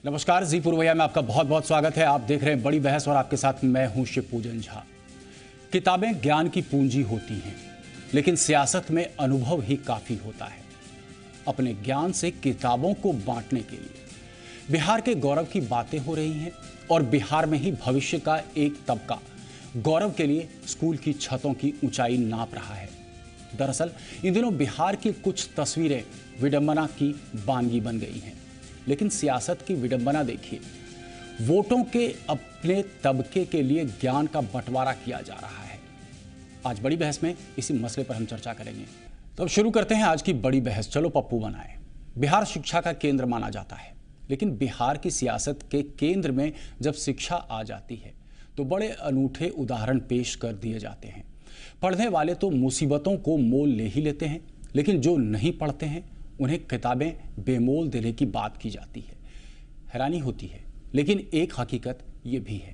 नमस्कार, जी पूर्वैया में आपका बहुत बहुत स्वागत है। आप देख रहे हैं बड़ी बहस और आपके साथ मैं हूं शिव पूजन झा। किताबें ज्ञान की पूंजी होती हैं, लेकिन सियासत में अनुभव ही काफी होता है। अपने ज्ञान से किताबों को बांटने के लिए बिहार के गौरव की बातें हो रही हैं और बिहार में ही भविष्य का एक तबका गौरव के लिए स्कूल की छतों की ऊंचाई नाप रहा है। दरअसल इन दिनों बिहार की कुछ तस्वीरें विडंबना की वानगी बन गई हैं, लेकिन सियासत की विडंबना देखिए। वोटों के अपने तबके के लिए ज्ञान का बंटवारा किया जा रहा है। आज बड़ी बहस में इसी मसले पर हम चर्चा करेंगे। तो अब शुरू करते हैं आज की बड़ी बहस। चलो पप्पू बनाए। बिहार शिक्षा का केंद्र माना जाता है, लेकिन बिहार की सियासत के केंद्र में जब शिक्षा आ जाती है तो बड़े अनूठे उदाहरण पेश कर दिए जाते हैं। पढ़ने वाले तो मुसीबतों को मोल ले ही लेते हैं, लेकिन जो नहीं पढ़ते हैं उन्हें किताबें बेमोल देने की बात की जाती है। हैरानी होती है, लेकिन एक हकीकत ये भी है।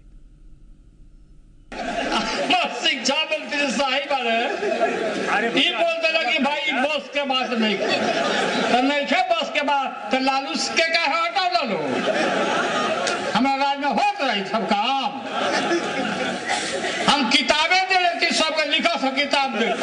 शिक्षा मंत्री साहिब ये बोलते ना कि भाई बस के बात नहीं तो नहीं थे, बस के बाद तो लालू के का हटा लो। हमारा राज में होत रही सब काम। हम किताबें दे रहे सबके लिखा सब किताब दे।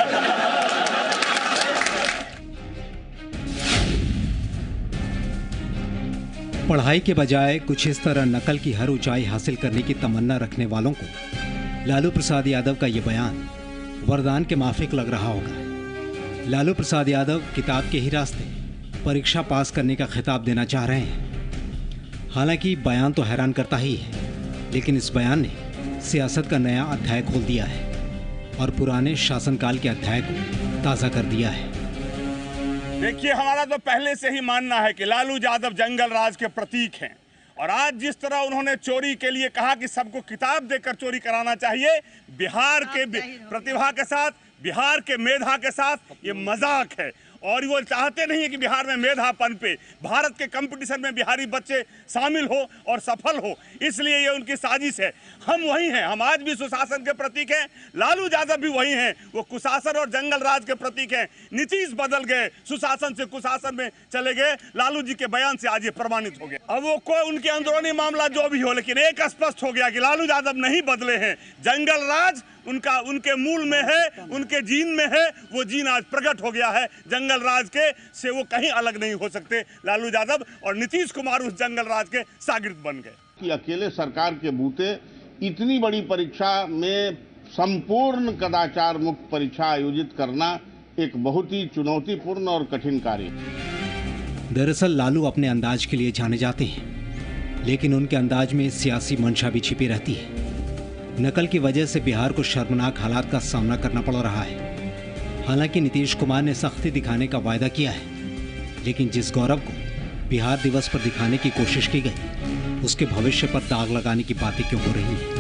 पढ़ाई के बजाय कुछ इस तरह नकल की हर ऊंचाई हासिल करने की तमन्ना रखने वालों को लालू प्रसाद यादव का ये बयान वरदान के माफिक लग रहा होगा। लालू प्रसाद यादव किताब के ही रास्ते परीक्षा पास करने का खिताब देना चाह रहे हैं। हालांकि बयान तो हैरान करता ही है, लेकिन इस बयान ने सियासत का नया अध्याय खोल दिया है और पुराने शासनकाल के अध्याय को ताज़ा कर दिया है। देखिए, हमारा तो पहले से ही मानना है कि लालू यादव जंगल राज के प्रतीक हैं, और आज जिस तरह उन्होंने चोरी के लिए कहा कि सबको किताब देकर चोरी कराना चाहिए, बिहार के प्रतिभा के साथ, बिहार के मेधा के साथ ये मजाक है। और वो चाहते नहीं है कि बिहार में मेधा पनपे, भारत के कंपटीशन में बिहारी बच्चे शामिल हो और सफल हो, इसलिए ये उनकी साजिश है। हम वही हैं, हम आज भी सुशासन के प्रतीक हैं, लालू यादव भी वही हैं, वो कुशासन और जंगल राज के प्रतीक हैं। नीतीश बदल गए, सुशासन से कुशासन में चले गए, लालू जी के बयान से आज ये प्रमाणित हो गया। अब वो कोई उनके अंदरूनी मामला जो भी हो, लेकिन एक स्पष्ट हो गया कि लालू यादव नहीं बदले हैं। जंगल राज उनके मूल में है, उनके जीन में है, वो जीन आज प्रकट हो गया है। जंगल राज के से वो कहीं अलग नहीं हो सकते लालू यादव, और नीतीश कुमार उस जंगल राज के शागिर्द बन गए। कि अकेले सरकार के बूते इतनी बड़ी परीक्षा में संपूर्ण कदाचार मुक्त परीक्षा आयोजित करना एक बहुत ही चुनौतीपूर्ण और कठिन कार्य है। दरअसल लालू अपने अंदाज के लिए जाने जाते हैं, लेकिन उनके अंदाज में सियासी मंशा भी छिपी रहती है। नकल की वजह से बिहार को शर्मनाक हालात का सामना करना पड़ रहा है। हालांकि नीतीश कुमार ने सख्ती दिखाने का वायदा किया है, लेकिन जिस गौरव को बिहार दिवस पर दिखाने की कोशिश की गई, उसके भविष्य पर दाग लगाने की बातें क्यों हो रही हैं?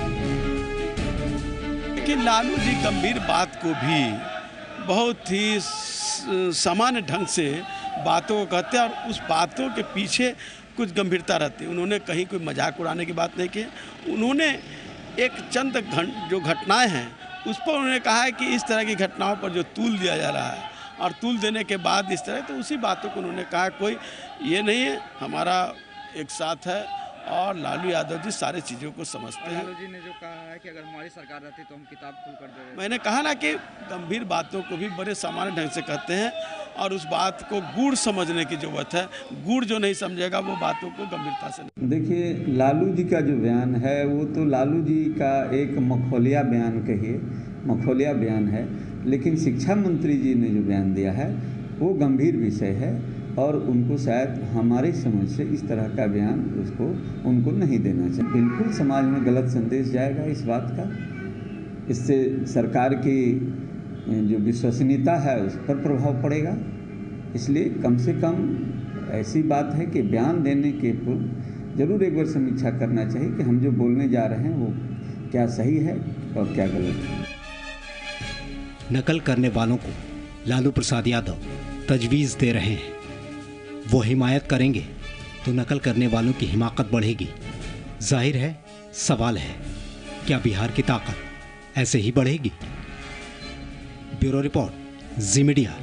लेकिन लालू जी गंभीर बात को भी बहुत ही सामान्य ढंग से बातों को कहते हैं, और उस बातों के पीछे कुछ गंभीरता रहती है। उन्होंने कहीं कोई मजाक उड़ाने की बात नहीं की। उन्होंने एक चंद जो घटनाएं हैं उस पर उन्होंने कहा है कि इस तरह की घटनाओं पर जो तूल दिया जा रहा है, और तूल देने के बाद इस तरह, तो उसी बातों को उन्होंने कहा कोई ये नहीं है, हमारा एक साथ है, और लालू यादव जी सारी चीज़ों को समझते हैं। लालू जी ने जो कहा है कि अगर हमारी सरकार रहती तो हम किताब खुल कर दे। मैंने कहा ना कि गंभीर बातों को भी बड़े सामान्य ढंग से कहते हैं, और उस बात को गूढ़ समझने की जरूरत है। गूढ़ जो नहीं समझेगा वो बातों को गंभीरता से नहीं। देखिए, लालू जी का जो बयान है वो तो लालू जी का एक मखौलिया बयान कहिए, मखौलिया बयान है, लेकिन शिक्षा मंत्री जी ने जो बयान दिया है वो गंभीर विषय है, और उनको शायद हमारी समझ से इस तरह का बयान उनको नहीं देना चाहिए। बिल्कुल समाज में गलत संदेश जाएगा इस बात का। इससे सरकार की जो विश्वसनीयता है उस पर प्रभाव पड़ेगा। इसलिए कम से कम ऐसी बात है कि बयान देने के पूर्व जरूर एक बार समीक्षा करना चाहिए कि हम जो बोलने जा रहे हैं वो क्या सही है और क्या गलत है। नकल करने वालों को लालू प्रसाद यादव तजवीज़ दे रहे हैं। वो हिमायत करेंगे तो नकल करने वालों की हिमाकत बढ़ेगी। जाहिर है, सवाल है, क्या बिहार की ताकत ऐसे ही बढ़ेगी? Bureau report, Zee Media.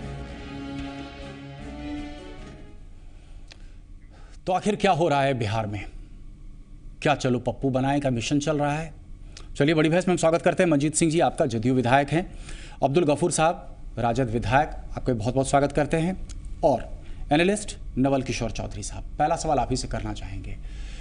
तो आखिर क्या हो रहा है बिहार में? क्या चलो पप्पू बनाए का मिशन चल रहा है। चलिए बड़ी बहस में हम स्वागत करते हैं मंजीत सिंह जी, आपका जदयू विधायक हैं, अब्दुल गफूर साहब राजद विधायक, आपका बहुत बहुत स्वागत करते हैं, और एनालिस्ट नवल किशोर चौधरी साहब। पहला सवाल आप ही से करना चाहेंगे,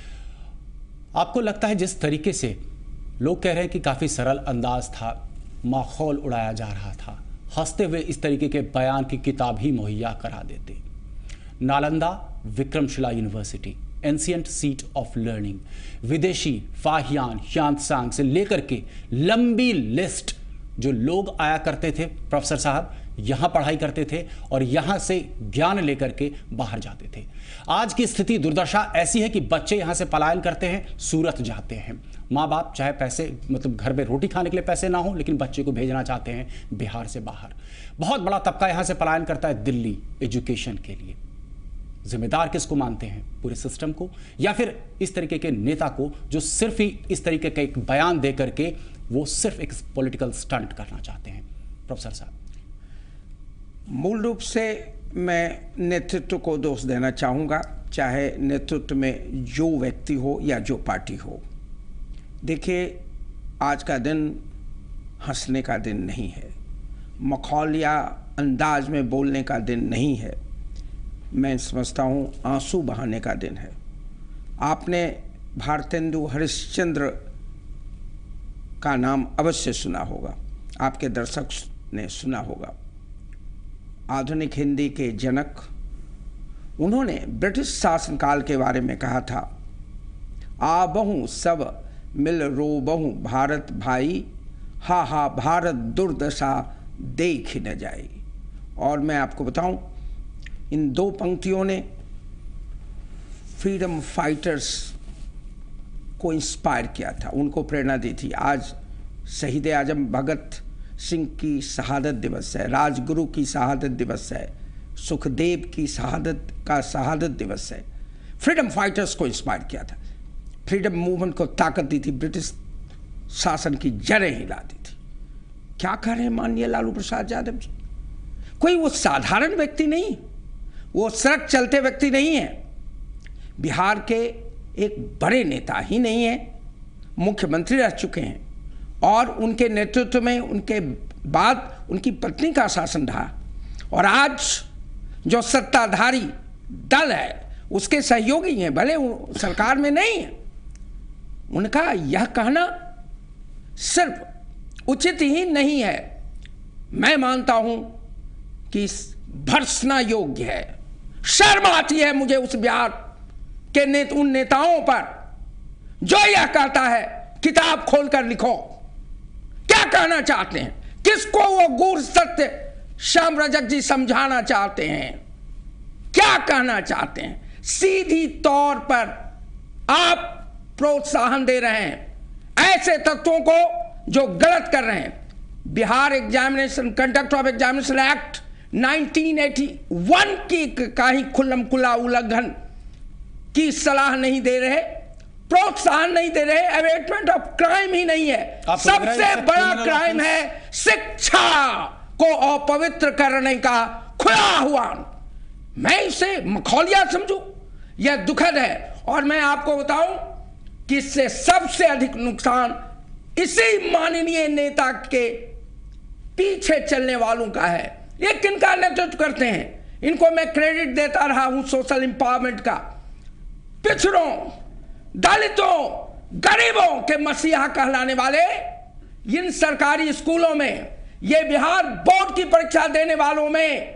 आपको लगता है जिस तरीके से लोग कह रहे हैं कि काफ़ी सरल अंदाज था, माहौल उड़ाया जा रहा था, हंसते हुए इस तरीके के बयान की किताब ही मुहैया करा देते। Nalanda Vikramshila university, ancient seat of learning, विदेशी फाहियान ह्यांत्सांग से लेकर के लंबी लिस्ट जो लोग आया करते थे, प्रोफेसर साहब यहाँ पढ़ाई करते थे और यहाँ से ज्ञान लेकर के बाहर जाते थे। आज की स्थिति दुर्दशा ऐसी है कि बच्चे यहाँ से पलायन करते हैं, सूरत जाते हैं। माँ बाप चाहे पैसे मतलब घर में रोटी खाने के लिए पैसे ना हो, लेकिन बच्चे को भेजना चाहते हैं बिहार से बाहर। बहुत बड़ा तबका यहाँ से पलायन करता है दिल्ली एजुकेशन के लिए। जिम्मेदार किसको मानते हैं, पूरे सिस्टम को या फिर इस तरीके के नेता को जो सिर्फ ही इस तरीके का एक बयान दे करके वो सिर्फ एक पॉलिटिकल स्टंट करना चाहते हैं? प्रोफेसर साहब, मूल रूप से मैं नेतृत्व को दोष देना चाहूँगा, चाहे नेतृत्व में जो व्यक्ति हो या जो पार्टी हो। देखिए, आज का दिन हंसने का दिन नहीं है, मखौलिया अंदाज में बोलने का दिन नहीं है। मैं समझता हूँ आंसू बहाने का दिन है। आपने भारतेंदु हरिश्चंद्र का नाम अवश्य सुना होगा, आपके दर्शक ने सुना होगा। आधुनिक हिंदी के जनक, उन्होंने ब्रिटिश शासनकाल के बारे में कहा था, आबहु सब मिल रोबहु भारत भाई, हा हा भारत दुर्दशा देख न जाए। और मैं आपको बताऊं, इन दो पंक्तियों ने फ्रीडम फाइटर्स को इंस्पायर किया था, उनको प्रेरणा दी थी। आज शहीद आजम भगत सिंह की शहादत दिवस है, राजगुरु की शहादत दिवस है, सुखदेव की शहादत दिवस है। फ्रीडम फाइटर्स को इंस्पायर किया था, फ्रीडम मूवमेंट को ताकत दी थी, ब्रिटिश शासन की जड़ें हिला दी थी। क्या कह रहे हैं माननीय लालू प्रसाद यादव जी? कोई वो साधारण व्यक्ति नहीं, वो सड़क चलते व्यक्ति नहीं है, बिहार के एक बड़े नेता ही नहीं है, मुख्यमंत्री रह चुके हैं और उनके नेतृत्व में उनके बाद उनकी पत्नी का शासन रहा, और आज जो सत्ताधारी दल है उसके सहयोगी हैं, भले वो सरकार में नहीं है। उनका यह कहना सिर्फ उचित ही नहीं है, मैं मानता हूं कि भर्त्सना योग्य है। शर्म आती है मुझे उस बिहार के उन नेताओं पर जो यह कहता है किताब खोलकर लिखो। क्या कहना चाहते हैं, किसको वो गूढ़ सत्य श्याम रजक जी समझाना चाहते हैं, क्या कहना चाहते हैं? सीधी तौर पर आप प्रोत्साहन दे रहे हैं ऐसे तत्वों को जो गलत कर रहे हैं। Bihar examination conduct of examination act 1981 की का ही खुल्लम खुल्ला उल्लंघन की सलाह नहीं दे रहे, प्रोत्साहन नहीं दे रहे, अवेटमेंट ऑफ क्राइम ही नहीं है। सबसे बड़ा क्राइम है शिक्षा को अपवित्र करने का खुला हुआ। मैं इसे मखौलिया समझूं, यह दुखद है। और मैं आपको बताऊं कि इससे सबसे अधिक नुकसान इसी माननीय नेता के पीछे चलने वालों का है। ये किनका नेतृत्व करते हैं? इनको मैं क्रेडिट देता रहा हूं सोशल एम्पावरमेंट का। पिछड़ों, दलितों, गरीबों के मसीहा कहलाने वाले इन सरकारी स्कूलों में, ये बिहार बोर्ड की परीक्षा देने वालों में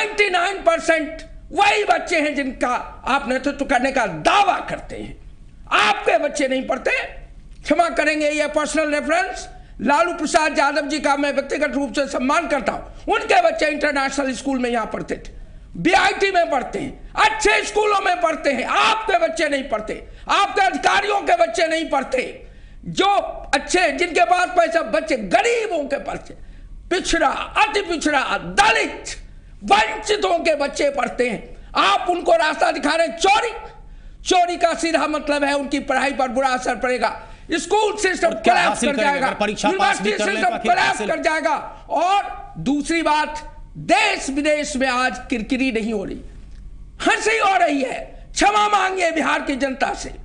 99% वही बच्चे हैं जिनका आप नेतृत्व करने का दावा करते हैं। आपके बच्चे नहीं पढ़ते। क्षमा करेंगे, ये पर्सनल रेफरेंस, लालू प्रसाद यादव जी का मैं व्यक्तिगत रूप से सम्मान करता हूं। उनके बच्चे इंटरनेशनल स्कूल में यहां पढ़ते थे, बीआईटी में पढ़ते हैं, अच्छे स्कूलों में पढ़ते हैं। आपके बच्चे नहीं पढ़ते, आपके अधिकारियों के बच्चे नहीं पढ़ते। जो अच्छे, जिनके पास पैसा, बच्चे गरीबों के बच्चे, पिछड़ा, अति पिछड़ा, दलित, वंचितों के बच्चे पढ़ते हैं। आप उनको रास्ता दिखा रहे हैं। चोरी का सीधा मतलब है उनकी पढ़ाई पर बुरा असर पड़ेगा। स्कूल सिस्टम कोलैप्स कर जाएगा, यूनिवर्सिटी सिस्टम कोलैप्स कर जाएगा। और दूसरी बात, देश विदेश में आज किरकिरी नहीं हो रही, हंसी हो रही है। क्षमा मांगिए बिहार की जनता से।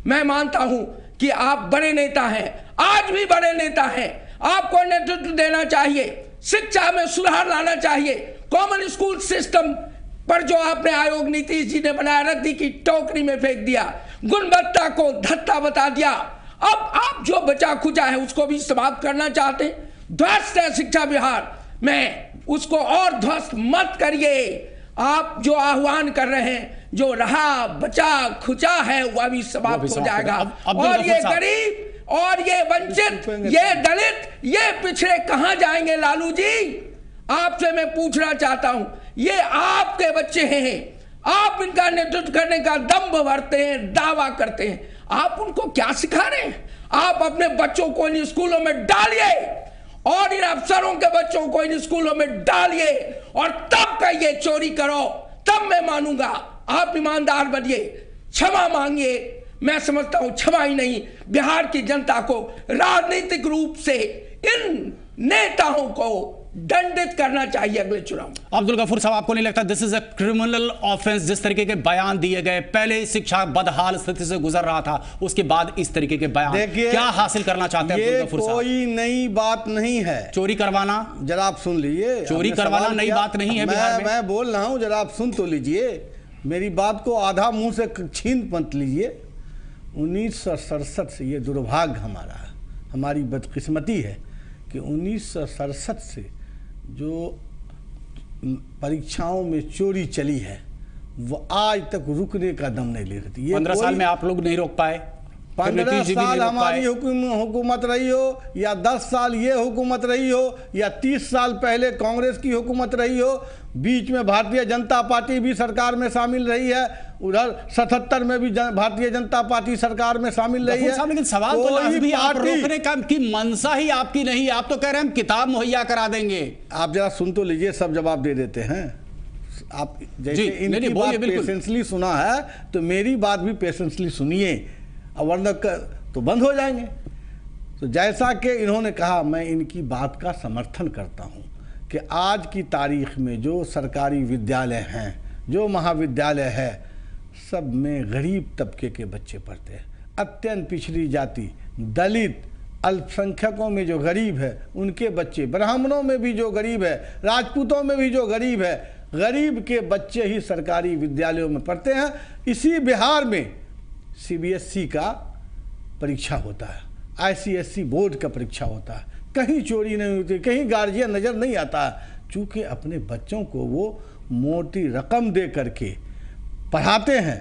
मैं मानता हूं कि आप बड़े नेता हैं, आज भी बड़े नेता हैं, आपको नेतृत्व देना चाहिए, शिक्षा में सुधार लाना चाहिए। कॉमन स्कूल सिस्टम पर जो आपने आयोग नीतीश जी ने बनाया, रद्दी की टोकरी में फेंक दिया, गुणवत्ता को धत्ता बता दिया। अब आप जो बचा खुचा है उसको भी समाप्त करना चाहते हैं। ध्वस्त है शिक्षा विहार में, उसको और ध्वस्त मत करिए। आप जो आह्वान कर रहे हैं, जो रहा बचा खुचा है वह भी समाप्त हो जाएगा। और ये गरीब और ये वंचित, ये दलित, ये पिछड़े कहां जाएंगे? लालू जी, आपसे मैं पूछना चाहता हूं, ये आपके बच्चे हैं, आप इनका नेतृत्व करने का दम्भ भरते हैं, दावा करते हैं, आप उनको क्या सिखा रहे हैं? आप अपने बच्चों को इन स्कूलों में डालिए और इन अफसरों के बच्चों को इन स्कूलों में डालिए और तब कहिए चोरी करो, तब मैं मानूंगा। आप ईमानदार बनिए, क्षमा मांगिए। मैं समझता हूं क्षमा ही नहीं, बिहार की जनता को राजनीतिक रूप से इन नेताओं को दंडित करना चाहिए अगले चुनाव। अब्दुल गफूर साहब, आपको नहीं लगता this is a criminal offence? जिस तरीके के बयान दिए गए, पहले शिक्षा बदहाल स्थिति से गुजर रहा था, उसके बाद इस तरीके के बयान, क्या हासिल करना चाहते हैं अब्दुल गफूर साहब? कोई नई बात नहीं है। चोरी करवाना, जरा आप सुन लीजिए, चोरी करवाना नई बात नहीं है बिहार में। मैं बोल रहा हूं, जरा आप सुन तो लीजिए, मेरी बात को आधा मुंह से छीन मत लीजिए। 1967 से ये दुर्भाग्य हमारा है, हमारी बदकिस्मती है कि 1967 से जो परीक्षाओं में चोरी चली है वो आज तक रुकने का दम नहीं ले रही। 15 साल में आप लोग नहीं रोक पाए? 15 साल हमारी हुकूमत रही हो, या 10 साल ये हुकूमत रही हो, या 30 साल पहले कांग्रेस की हुकूमत रही हो, बीच में भारतीय जनता पार्टी भी सरकार में शामिल रही है, उधर 77 में भी भारतीय जनता पार्टी सरकार में शामिल रही है। लेकिन सवाल तो लाजमी, आप रोकने का की मंशा ही आपकी नहीं, आप तो कह रहे हैं हम किताब मुहैया करा देंगे। आप जरा सुन तो लीजिए, सब जवाब दे देते हैं। आप जैसे इनकी बात पेशेंसली सुना है तो मेरी बात भी पेशेंसली सुनिए, वरना तो बंद हो जाएंगे। तो जैसा कि इन्होंने कहा, मैं इनकी बात का समर्थन करता हूं कि आज की तारीख में जो सरकारी विद्यालय हैं, जो महाविद्यालय है, सब में गरीब तबके के बच्चे पढ़ते हैं। अत्यंत पिछड़ी जाति, दलित, अल्पसंख्यकों में जो गरीब है उनके बच्चे, ब्राह्मणों में भी जो गरीब है, राजपूतों में भी जो गरीब है, गरीब के बच्चे ही सरकारी विद्यालयों में पढ़ते हैं। इसी बिहार में CBSE का परीक्षा होता है, ICSE बोर्ड का परीक्षा होता है, कहीं चोरी नहीं होती, कहीं गार्जियन नज़र नहीं आता है। चूँकि अपने बच्चों को वो मोटी रकम दे करके पढ़ाते हैं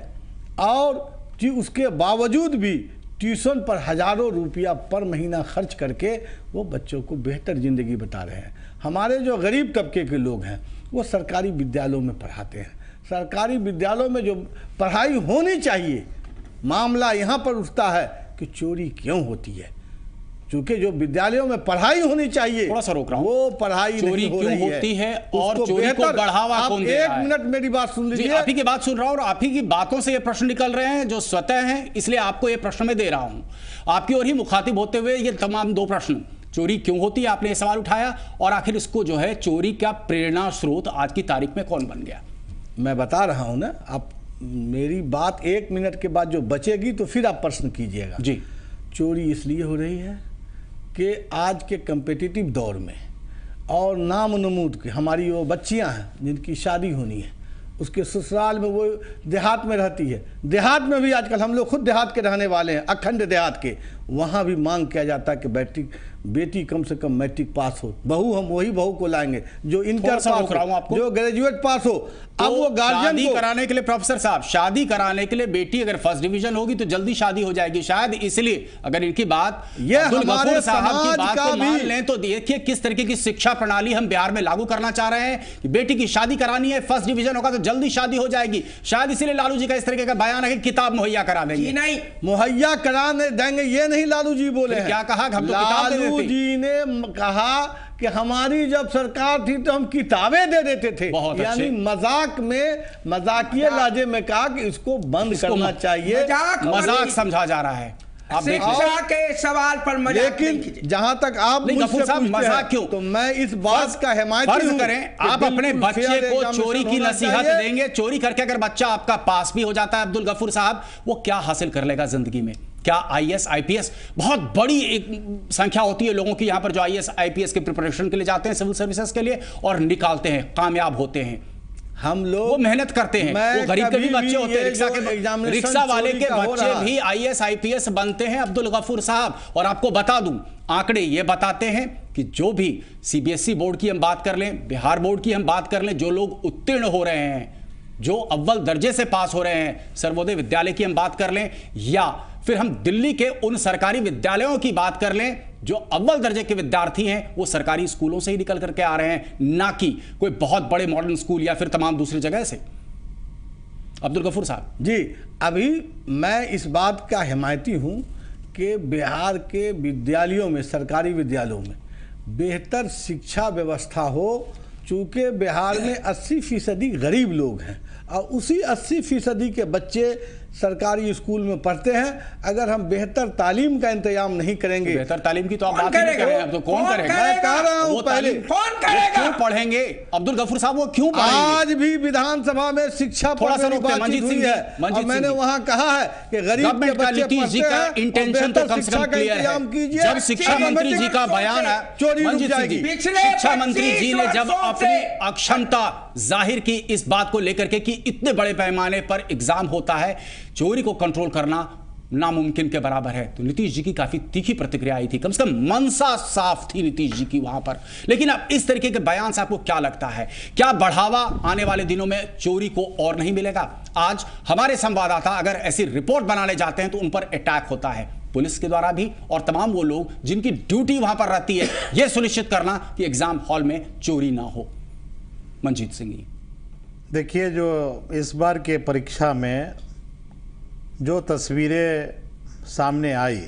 और जी उसके बावजूद भी ट्यूशन पर हज़ारों रुपया पर महीना खर्च करके वो बच्चों को बेहतर ज़िंदगी बता रहे हैं। हमारे जो गरीब तबके के लोग हैं वो सरकारी विद्यालयों में पढ़ाते हैं। सरकारी विद्यालयों में जो पढ़ाई होनी चाहिए, मामला यहाँ पर उठता है कि चोरी क्यों होती है। क्योंकि जो विद्यालयों में पढ़ाई होनी चाहिए, थोड़ा सा रोक रहा हूं, वो पढ़ाई चोरी नहीं क्यों होती है और चोरी को बढ़ावा कौन दे रहा है? एक मिनट मेरी बात सुन लीजिए। आप ही की बात सुन रहा हूं और आप ही की बातों से ये प्रश्न निकल रहे हैं जो स्वतः हैं, इसलिए आपको ये प्रश्न मैं दे रहा हूं। आपकी ओर ही मुखातिब होते हुए ये तमाम 2 प्रश्न, चोरी क्यों होती है आपने ये सवाल उठाया, और आखिर इसको जो है चोरी का प्रेरणा स्रोत आज की तारीख में कौन बन गया? मैं बता रहा हूं ना, आप मेरी बात 1 मिनट के बाद जो बचेगी तो फिर आप प्रश्न कीजिएगा। जी, चोरी इसलिए हो रही है कि आज के कम्पिटिटिव दौर में और नाम नमूद की हमारी वो बच्चियां हैं जिनकी शादी होनी है, उसके ससुराल में वो देहात में रहती है। देहात में भी आजकल, हम लोग खुद देहात के रहने वाले हैं, अखंड देहात के, वहाँ भी मांग किया जाता है कि बेटी कम से कम मैट्रिक पास हो। बहू हम वही बहू को लाएंगे जो इंटर पास हो, जो ग्रेजुएट पास हो। अब वो गार्जियन शादी कराने के लिए, प्रोफेसर साहब, शादी कराने के लिए बेटी अगर फर्स्ट डिवीजन होगी तो जल्दी शादी हो जाएगी। शायद इसलिए अगर इनकी बात अब्दुल गफूर साहब की बात को मान लें तो देखिए किस तरीके की शिक्षा प्रणाली हम बिहार में लागू करना चाह रहे हैं कि बेटी की शादी करानी है, फर्स्ट डिवीजन होगा तो जल्दी शादी हो जाएगी। शायद इसीलिए लालू जी का इस तरीके का बयान है कि किताब मुहैया करा देंगे। नहीं, मुहैया करा देंगे ये नहीं लालू जी बोले हैं। क्या कहा? हम तो किताब दे देते। लालू जी ने कहा कि हमारी जब सरकार थी तो हम किताबें दे देते थे, यानी मजाक में, मजाकिये लहजे में कहा कि इसको बंद करना चाहिए। मजाक समझा जा रहा है। आप शिक्षा के सवाल पर मजाक नहीं कीजिए। लेकिन जहां तक आप गफूर साहब मजाक क्यों, तो मैं इस बात का हिमायती हूं। फर्ज करें आप अपने बच्चे को चोरी की नसीहत देंगे, चोरी करके अगर बच्चा आपका पास भी हो जाता है अब्दुल गफूर साहब, वो क्या हासिल कर लेगा जिंदगी में? क्या आईएएस आईपीएस, बहुत बड़ी एक संख्या होती है लोगों की यहां पर जो आईएएस आईपीएस के प्रिपरेशन के लिए जाते हैं, सिविल सर्विसेज के लिए, और निकालते हैं, कामयाब होते हैं। हम लोग वो मेहनत करते हैं, वो गरीब के भी बच्चे होते हैं, रिक्शा वाले के बच्चे भी आईएएस आईपीएस बनते हैं अब्दुल गफूर साहब। और आपको बता दूं, आंकड़े ये बताते हैं कि जो भी सीबीएसई बोर्ड की हम बात कर लें, बिहार बोर्ड की हम बात कर लें, जो लोग उत्तीर्ण हो रहे हैं, जो अव्वल दर्जे से पास हो रहे हैं, सर्वोदय विद्यालय की हम बात कर लें, या फिर हम दिल्ली के उन सरकारी विद्यालयों की बात कर लें, जो अव्वल दर्जे के विद्यार्थी हैं, वो सरकारी स्कूलों से ही निकल करके आ रहे हैं, ना कि कोई बहुत बड़े मॉडर्न स्कूल या फिर तमाम दूसरी जगह से। अब्दुल गफूर साहब जी, अभी मैं इस बात का हिमायती हूं कि बिहार के विद्यालयों में, सरकारी विद्यालयों में बेहतर शिक्षा व्यवस्था हो, चूंकि बिहार में 80% गरीब लोग हैं और उसी 80% के बच्चे सरकारी स्कूल में पढ़ते हैं। अगर हम बेहतर तालीम का इंतजाम नहीं करेंगे, तो बेहतर तालीम की तो आप बात नहीं कर रहे हैं, तो कौन करेगा? मैं कह रहा हूं पहले कौन करेगा? क्यों पढ़ेंगे अब्दुल गफूर साहब, वो क्यों पढ़ेंगे? आज भी विधानसभा में शिक्षा थोड़ा सा बातचीत हुई है और मैंने वहां कहा है कि गरीब के बच्चे जी का इंटेंशन तो कम से कम क्लियर है। जब शिक्षा मंत्री जी का बयान है, शिक्षा मंत्री जी ने जब अपनी अक्षमता जाहिर की इस बात को लेकर के कि इतने बड़े पैमाने पर एग्जाम होता है, चोरी को कंट्रोल करना नामुमकिन के बराबर है, तो नीतीश जी की काफी तीखी प्रतिक्रिया आई थी, कम से कम मनसा साफ थी नीतीश जी की वहां पर। लेकिन अब इस तरीके के बयान से आपको क्या लगता है, क्या बढ़ावा आने वाले दिनों में चोरी को और नहीं मिलेगा? आज हमारे संवाददाता अगर ऐसी रिपोर्ट बनाने जाते हैं तो उन पर अटैक होता है, पुलिस के द्वारा भी, और तमाम वो लोग जिनकी ड्यूटी वहां पर रहती है यह सुनिश्चित करना कि एग्जाम हॉल में चोरी ना हो। मंजीत सिंह जी, देखिए, जो इस बार के परीक्षा में जो तस्वीरें सामने आई,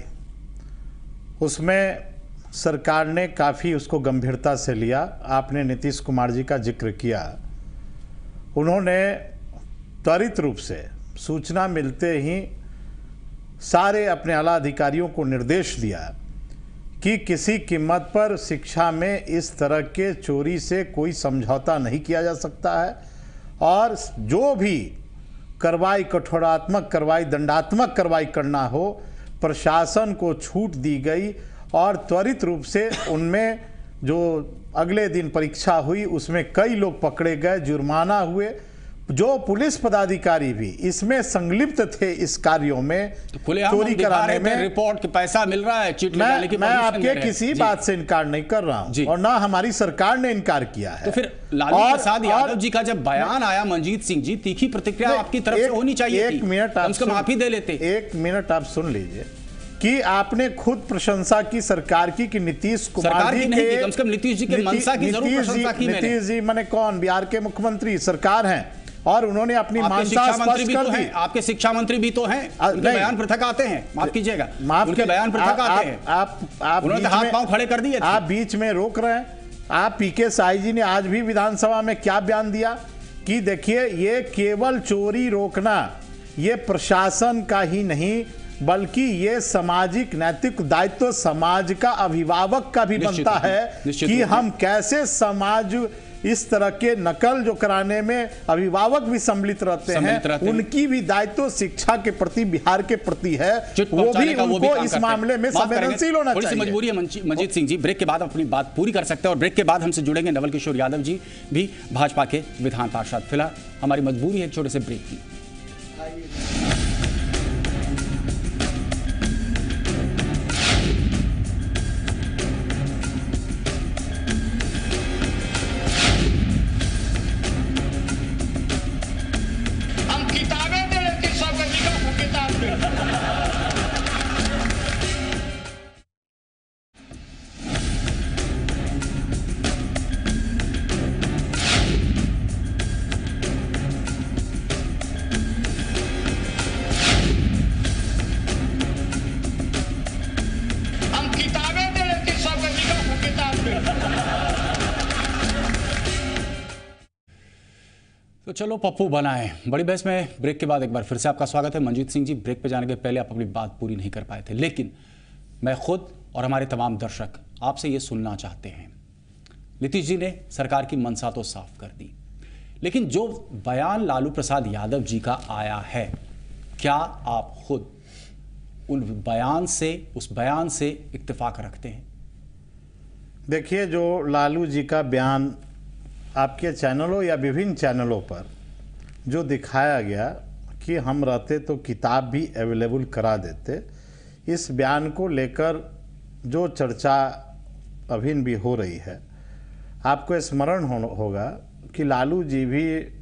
उसमें सरकार ने काफ़ी उसको गंभीरता से लिया। आपने नीतीश कुमार जी का जिक्र किया, उन्होंने त्वरित रूप से सूचना मिलते ही सारे अपने आला अधिकारियों को निर्देश दिया कि किसी कीमत पर शिक्षा में इस तरह के चोरी से कोई समझौता नहीं किया जा सकता है, और जो भी कार्रवाई, कठोरात्मक कार्रवाई, दंडात्मक कार्रवाई करना हो, प्रशासन को छूट दी गई। और त्वरित रूप से उनमें जो अगले दिन परीक्षा हुई उसमें कई लोग पकड़े गए, जुर्माना हुए। जो पुलिस पदाधिकारी भी इसमें संलिप्त थे इस कार्यों में, तो चोरी कराने में, रिपोर्ट के पैसा मिल रहा है, चिट लगाने की मैं आपके किसी बात से इनकार नहीं कर रहा हूं, और ना हमारी सरकार ने इनकार किया है। तो फिर लालू प्रसाद यादव जी का जब बयान आया, मंजीत सिंह जी, तीखी प्रतिक्रिया आपकी तरफ से होनी चाहिए। एक मिनट आप माफी दे लेते। एक मिनट आप सुन लीजिए कि आपने खुद प्रशंसा की सरकार की कि नीतीश कुमार जी के, कम से कम नीतीश जी के मनसा की जरूर प्रशंसा की मैंने। नीतीश जी माने कौन? बिहार के मुख्यमंत्री सरकार हैं, और उन्होंने अपनी मानसा स्पष्ट कर दी। आपके शिक्षा मंत्री भी तो हैं, उनके बयान पृथक आते हैं, माफ कीजिएगा, उनके बयान पृथक आते हैं। आप उन्होंने हाथ पांव खड़े कर दिए, आप बीच में रोक रहे हैं। आप पीके साई जी ने आज भी विधानसभा में क्या बयान दिया कि देखिए, ये केवल चोरी रोकना ये प्रशासन का ही नहीं, बल्कि ये सामाजिक नैतिक दायित्व समाज का, अभिभावक का भी बनता है कि हम कैसे समाज इस तरह के नकल जो कराने में अभिभावक भी सम्मिलित रहते हैं, उनकी भी दायित्व शिक्षा के प्रति, बिहार के प्रति है, वो भी उनको इस मामले में संवेदनशील होना चाहिए। मजबूरी है मंजीत सिंह जी, ब्रेक के बाद अपनी बात पूरी कर सकते हैं, और ब्रेक के बाद हमसे जुड़ेंगे नवल किशोर यादव जी भी, भाजपा के विधान पार्षद। फिलहाल हमारी मजबूरी है छोटे से ब्रेक की। तो चलो पप्पू बनाए। बड़ी बहस में ब्रेक के बाद एक बार फिर से आपका स्वागत है। मंजीत सिंह जी, ब्रेक पे जाने के पहले आप अपनी बात पूरी नहीं कर पाए थे, लेकिन मैं खुद और हमारे तमाम दर्शक आपसे ये सुनना चाहते हैं। नीतीश जी ने सरकार की मंशा तो साफ कर दी, लेकिन जो बयान लालू प्रसाद यादव जी का आया है, क्या आप खुद उस बयान से इत्तेफाक रखते हैं? देखिए, जो लालू जी का बयान आपके चैनलों या विभिन्न चैनलों पर जो दिखाया गया कि हम रहते तो किताब भी अवेलेबल करा देते, इस बयान को लेकर जो चर्चा अभी भी हो रही है, आपको स्मरण होगा कि लालू जी भी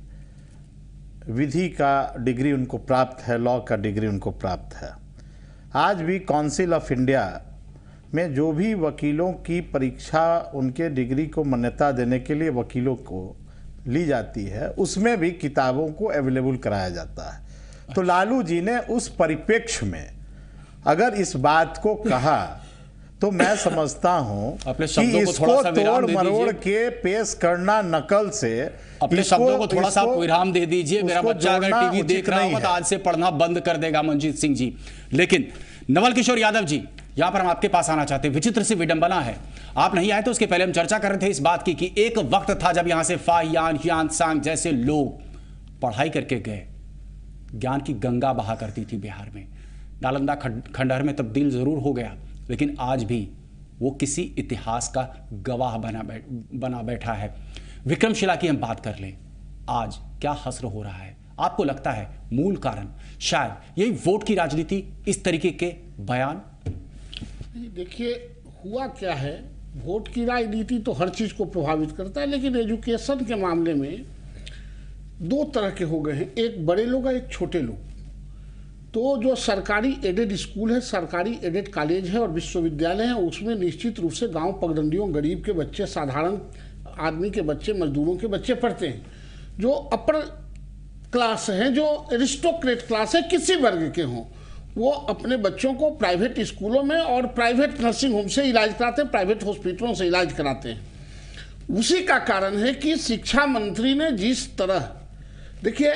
विधि का डिग्री उनको प्राप्त है, लॉ का डिग्री उनको प्राप्त है। आज भी काउंसिल ऑफ इंडिया में जो भी वकीलों की परीक्षा उनके डिग्री को मान्यता देने के लिए वकीलों को ली जाती है, उसमें भी किताबों को अवेलेबल कराया जाता है। तो लालू जी ने उस परिप्रेक्ष्य में अगर इस बात को कहा तो मैं समझता हूं कि इसको तोड़ मरोड़ के पेश करना नकल से, अपने शब्दों को थोड़ा सा विराम दे दीजिए। मेरा बच्चा अगर टीवी देख रहा होगा तो आज से पढ़ना बंद कर देगा मंजीत सिंह जी। लेकिन नवल किशोर यादव जी, यहां पर हम आपके पास आना चाहते हैं। विचित्र सी विडंबना है, आप नहीं आए तो उसके पहले हम चर्चा कर रहे थे इस बात की कि एक वक्त था जब यहां से फाहियान, हियान सांग जैसे लोग पढ़ाई करके गए, ज्ञान की गंगा बहा करती थी बिहार में। नालंदा खंडहर में तब्दील जरूर हो गया, लेकिन आज भी वो किसी इतिहास का गवाह बना बैठा है। विक्रमशिला की हम बात कर लें, आज क्या हस्र हो रहा है? आपको लगता है मूल कारण शायद यही वोट की राजनीति, इस तरीके के बयान? देखिए, हुआ क्या है, वोट की राजनीति तो हर चीज़ को प्रभावित करता है, लेकिन एजुकेशन के मामले में दो तरह के हो गए हैं, एक बड़े लोग और एक छोटे लोग। तो जो सरकारी एडेड स्कूल है, सरकारी एडेड कॉलेज है और विश्वविद्यालय है, उसमें निश्चित रूप से गांव पगडंडियों, गरीब के बच्चे, साधारण आदमी के बच्चे, मजदूरों के बच्चे पढ़ते हैं। जो अपर क्लास हैं, जो एरिस्टोक्रेट क्लास है, किसी वर्ग के हों, वो अपने बच्चों को प्राइवेट स्कूलों में और प्राइवेट नर्सिंग होम से इलाज कराते हैं, प्राइवेट हॉस्पिटलों से इलाज कराते हैं। उसी का कारण है कि शिक्षा मंत्री ने जिस तरह, देखिए,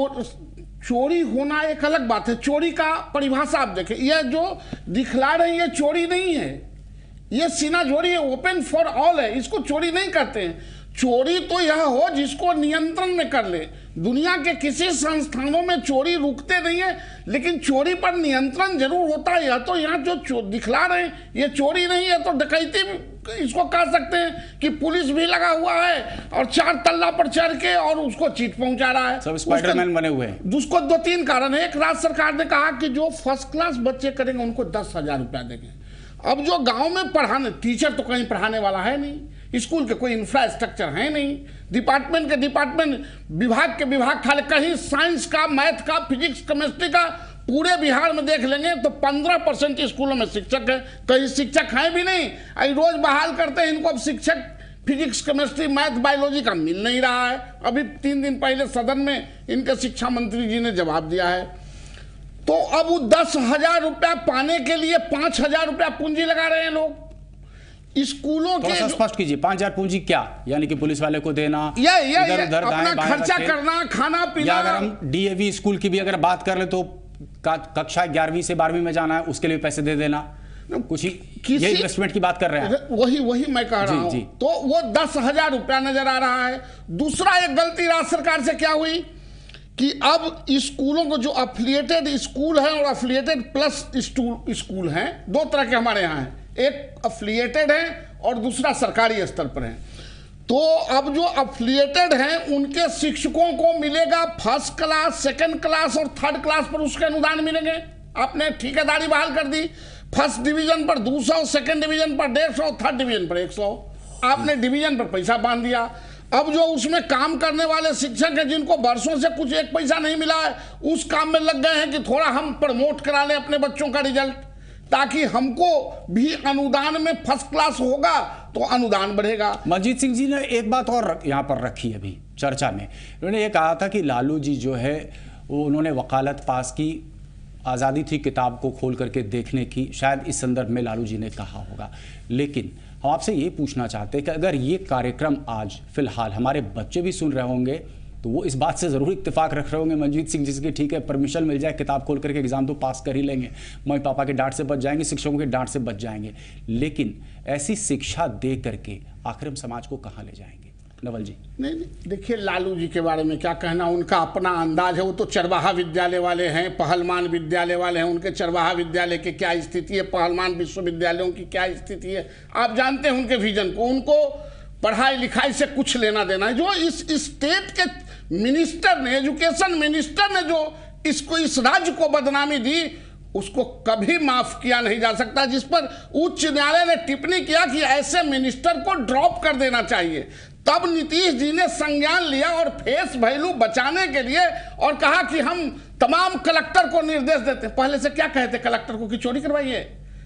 चोरी होना एक अलग बात है, चोरी का परिभाषा आप देखें, यह जो दिखला रहे हैं ये चोरी नहीं है, ये सीना चोरी है, ओपन फॉर ऑल है, इसको चोरी नहीं करते हैं। चोरी तो यह हो जिसको नियंत्रण में कर ले। दुनिया के किसी संस्थानों में चोरी रुकते नहीं है, लेकिन चोरी पर नियंत्रण जरूर होता है। या तो यहाँ जो दिखला रहे हैं ये चोरी नहीं है, तो डकैती इसको कह सकते हैं कि पुलिस भी लगा हुआ है और 4 तल्ला पर चढ़ के और उसको चीट पहुंचा रहा है। सब स्पाइडरमैन बने हुए हैं। उसको 2-3 कारण है। एक, राज्य सरकार ने कहा कि जो फर्स्ट क्लास बच्चे करेंगे उनको 10,000 रुपया देंगे। अब जो गांव में पढ़ाने, टीचर तो कहीं पढ़ाने वाला है नहीं, स्कूल के कोई इंफ्रास्ट्रक्चर है नहीं, डिपार्टमेंट विभाग के विभाग खाली, कहीं साइंस का, मैथ का, फिजिक्स, केमिस्ट्री का, पूरे बिहार में देख लेंगे तो 15% स्कूलों में शिक्षक है, कहीं शिक्षक हैं भी नहीं। रोज बहाल करते हैं इनको, अब शिक्षक फिजिक्स, केमिस्ट्री, मैथ, बायोलॉजी का मिल नहीं रहा है। अभी 3 दिन पहले सदन में इनके शिक्षा मंत्री जी ने जवाब दिया है। तो अब वो 10,000 रुपया पाने के लिए 5,000 रुपया पूंजी लगा रहे हैं लोग स्कूलों के। स्पष्ट कीजिए, 5,000 पूंजी क्या? यानी कि पुलिस वाले को देना, इधर उधर अपना खर्चा करना, खाना पीना। अगर हम डीएवी स्कूल की भी अगर बात कर ले तो कक्षा 11वीं से 12वीं में जाना है, उसके लिए पैसे दे देना, कुछ ये इन्वेस्टमेट की बात कर रहे हैं। वही मैं कह रहा हूं। तो वो 10,000 रुपया नजर आ रहा है। दूसरा, एक गलती राज्य सरकार से क्या हुई कि अब स्कूलों को, जो अफिलिएटेड स्कूल है और अफिलिएटेड प्लस स्कूल हैं, 2 तरह के हमारे यहाँ हैं, एक अफिलिएटेड है और दूसरा सरकारी स्तर पर है। तो अब जो अफिलिएटेड हैं उनके शिक्षकों को मिलेगा फर्स्ट क्लास, सेकंड क्लास और थर्ड क्लास पर उसके अनुदान मिलेंगे। आपने ठेकेदारी बहाल कर दी, फर्स्ट डिवीजन पर 200, सेकंड डिवीजन पर 150, थर्ड डिवीजन पर 100, आपने डिवीजन पर पैसा बांध दिया। अब जो उसमें काम करने वाले शिक्षक हैं जिनको वर्षों से कुछ एक पैसा नहीं मिला है, उस काम में लग गए हैं कि थोड़ा हम प्रमोट करा लें अपने बच्चों का रिजल्ट, ताकि हमको भी अनुदान में फर्स्ट क्लास होगा तो अनुदान बढ़ेगा। मंजीत सिंह जी ने एक बात और यहाँ पर रखी अभी चर्चा में, उन्होंने ये कहा था कि लालू जी जो है वो उन्होंने वकालत पास की, आज़ादी थी किताब को खोल करके देखने की, शायद इस संदर्भ में लालू जी ने कहा होगा। लेकिन हम आपसे ये पूछना चाहते हैं कि अगर ये कार्यक्रम आज फिलहाल हमारे बच्चे भी सुन रहे होंगे तो वो इस बात से ज़रूर इत्तेफाक रख रहे होंगे मंजीत सिंह जी की ठीक है परमिशन मिल जाए, किताब खोल करके एग्जाम तो पास कर ही लेंगे, मम्मी पापा के डांट से बच जाएंगे, शिक्षकों के डांट से बच जाएंगे। लेकिन ऐसी शिक्षा दे करके आखिर हम समाज को कहाँ ले जाएंगे? नवल जी। नहीं, देखिए लालू जी के बारे में क्या कहना, उनका अपना अंदाज है। वो तो चरवाहा विद्यालय वाले हैं, पहलमान विद्यालय वाले हैं। उनके चरवाहा विद्यालय की क्या स्थिति है, पहलमान विश्वविद्यालयों की क्या स्थिति है, आप जानते हैं उनके विजन को। उनको पढ़ाई लिखाई से कुछ लेना देना है। जो इस स्टेट के मिनिस्टर ने, एजुकेशन मिनिस्टर ने जो इसको, इस राज्य को बदनामी दी, उसको कभी माफ किया नहीं जा सकता। जिस पर उच्च न्यायालय ने टिप्पणी किया कि ऐसे मिनिस्टर को ड्रॉप कर देना चाहिए। तब नीतीश जी ने संज्ञान लिया और फेस वैल्यू बचाने के लिए और कहा कि हम तमाम कलेक्टर को निर्देश देते। पहले से क्या कहते कलेक्टर को कि चोरी करवाइए,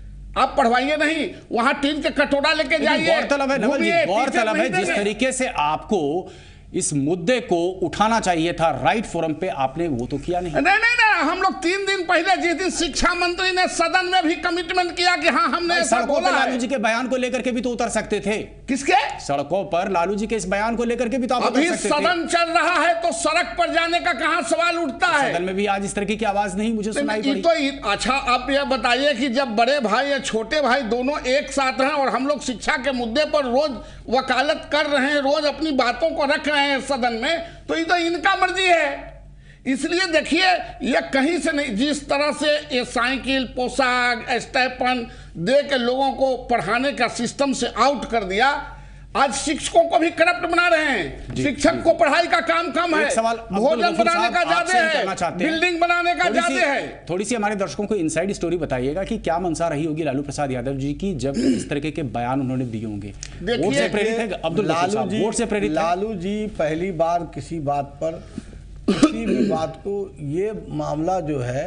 आप पढ़वाइए नहीं, वहां टीन के कटोरा लेके जाइए। गौरतलब है नवल जी, गौरतलब है जिस तरीके से आपको इस मुद्दे को उठाना चाहिए था राइट फोरम पे, आपने वो तो किया नहीं। नहीं, हम लोग 3 दिन पहले जिस दिन शिक्षा मंत्री ने सदन में भी कमिटमेंट किया कि हाँ हमने ऐसा बोला है। लालू जी के बयान को लेकर के भी तो उतर सकते थे। किसके? सड़कों पर लालू जी के इस बयान को लेकर के भी तो आप अभी सदन चल रहा है तो सड़क पर जाने का कहां सवाल उठता है? सदन में भी आज इस तरह की आवाज नहीं मुझे सुनाई पड़ी। तो अच्छा आप ये बताइए कि जब बड़े भाई या छोटे भाई दोनों एक साथ हैं और हम लोग शिक्षा के मुद्दे पर रोज वकालत कर रहे हैं, रोज अपनी बातों को रख रहे हैं सदन में, तो ये तो इनका मर्जी है। इसलिए देखिए ये कहीं से नहीं, जिस तरह से ये साइकिल, पोशाक, स्टाइपेंड दे के लोगों को पढ़ाने का सिस्टम से आउट कर दिया, आज शिक्षकों को भी करप्ट बना रहे हैं। शिक्षक को पढ़ाई का काम कम है, भोजन बनाने का ज्यादा है, बिल्डिंग बनाने का ज्यादा है। थोड़ी सी हमारे दर्शकों को इनसाइड स्टोरी बताइएगा कि क्या मंशा रही होगी लालू प्रसाद यादव जी की जब इस तरह के बयान उन्होंने दिए होंगे। वोट से प्रेरित है अब्दुल गफूर साहब, वोट से प्रेरित। लालू जी पहली बार किसी बात पर, किसी भी बात को, ये मामला जो है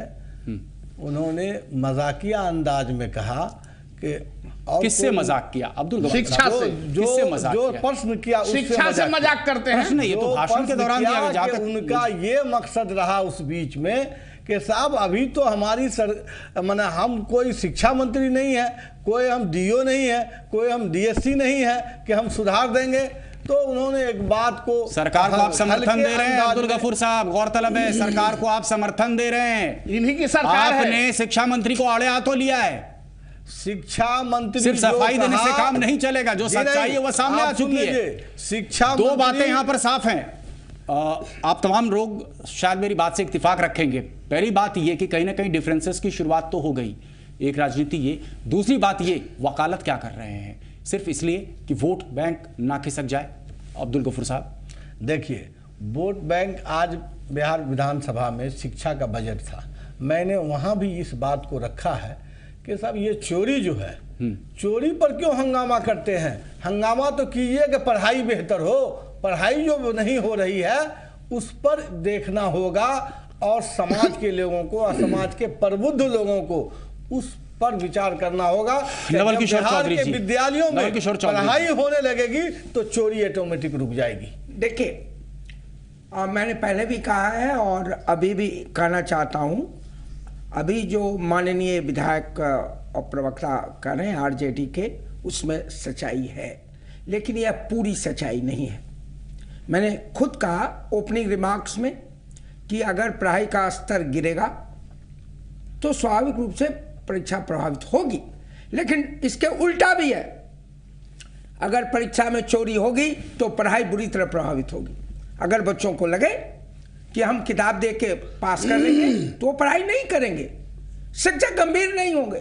उन्होंने मजाकिया अंदाज में कहा कि किससे मजाक किया अब्दुल गफूर शिक्षा से, जो प्रश्न किया शिक्षा से मजाक करते हैं। नहीं, ये तो भाषण के दौरान दिया गया। उनका ये मकसद रहा उस बीच में कि साहब अभी तो हमारी माने हम कोई शिक्षा मंत्री नहीं है, कोई हम डीओ नहीं है, कोई हम डीएससी नहीं है कि हम सुधार देंगे। तो उन्होंने एक बात को, सरकार को आप समर्थन दे रहे हैं अब्दुल गफूर साहब, गौरतलब है सरकार को आप समर्थन दे रहे हैं। इन्हीं की सरकार है। आपने शिक्षा मंत्री को आड़े हाथों लिया है। शिक्षा मंत्री सिर्फ सफाई देने से काम नहीं चलेगा, जो सच्चाई है वो सामने आ चुकी है। शिक्षा दो बातें यहां पर साफ हैं, आप तमाम लोग शायद मेरी बात से इत्तेफाक रखेंगे। पहली बात ये कि कहीं ना कहीं डिफरेंसेस की शुरुआत तो हो गई, एक राजनीति ये। दूसरी बात ये, वकालत क्या कर रहे हैं सिर्फ इसलिए कि वोट बैंक ना खिसक जाए। अब्दुल गफूर साहब देखिए, वोट बैंक, आज बिहार विधानसभा में शिक्षा का बजट था, मैंने वहां भी इस बात को रखा है कि साहब ये चोरी जो है, चोरी पर क्यों हंगामा करते हैं? हंगामा तो कीजिए कि पढ़ाई बेहतर हो, पढ़ाई जो नहीं हो रही है उस पर देखना होगा और समाज के लोगों को, समाज के प्रबुद्ध लोगों को उस पर विचार करना होगा। नवल किशोर चौधरी जी, विद्यालयों में पढ़ाई होने लगेगी तो चोरी ऑटोमेटिक रुक जाएगी। देखिए, मैंने पहले भी कहा है और अभी भी कहना चाहता हूं, अभी जो माननीय विधायक और प्रवक्ता कर रहे हैं आरजेडी के, उसमें सच्चाई है, लेकिन यह पूरी सच्चाई नहीं है। मैंने खुद कहा ओपनिंग रिमार्क्स में कि अगर पढ़ाई का स्तर गिरेगा तो स्वाभाविक रूप से परीक्षा प्रभावित होगी, लेकिन इसके उल्टा भी है। अगर परीक्षा में चोरी होगी तो पढ़ाई बुरी तरह प्रभावित होगी। अगर बच्चों को लगे कि हम किताब दे के पास कर लेंगे तो पढ़ाई नहीं करेंगे, शिक्षक गंभीर नहीं होंगे।